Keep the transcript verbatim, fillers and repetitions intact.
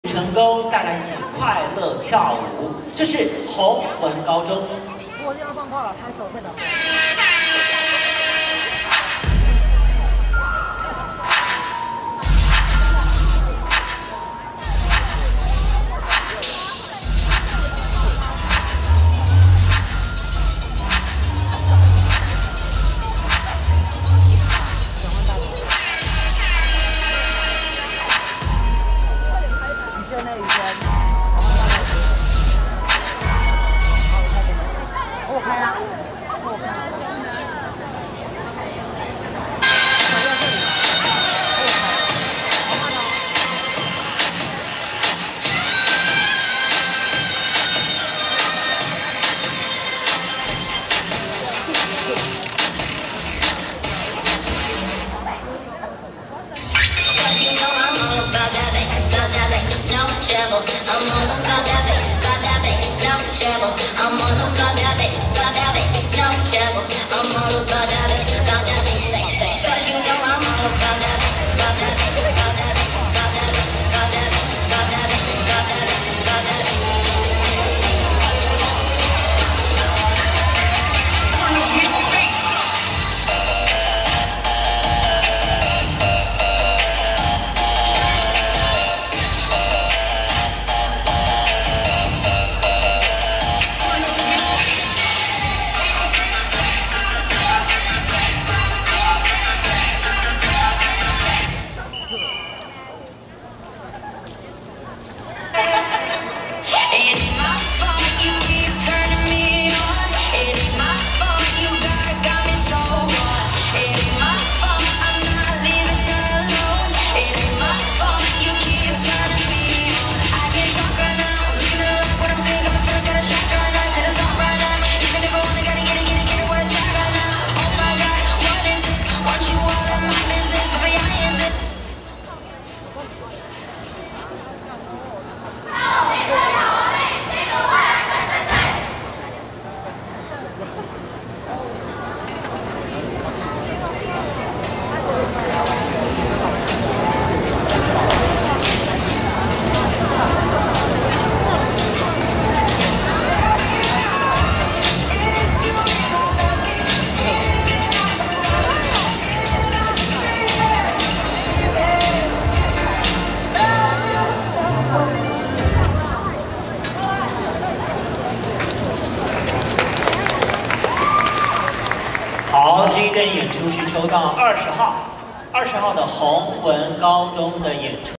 成功，大家一起快乐跳舞。这是弘文高中。 我这样放话了，拍手在哪？ 那雨轩，我开啦，我开啦。 I'm all about that bass, about that bass, no trouble. I'm all about that bass, about that bass, no trouble. I'm all about that bass, about that bass, bass, bass. 'Cause you know I'm all about that bass, about that bass, about that bass, about that bass, about that bass, about that bass, about that bass, about that bass. 好，这一段演出是抽到二十号，二十号的弘文高中的演出。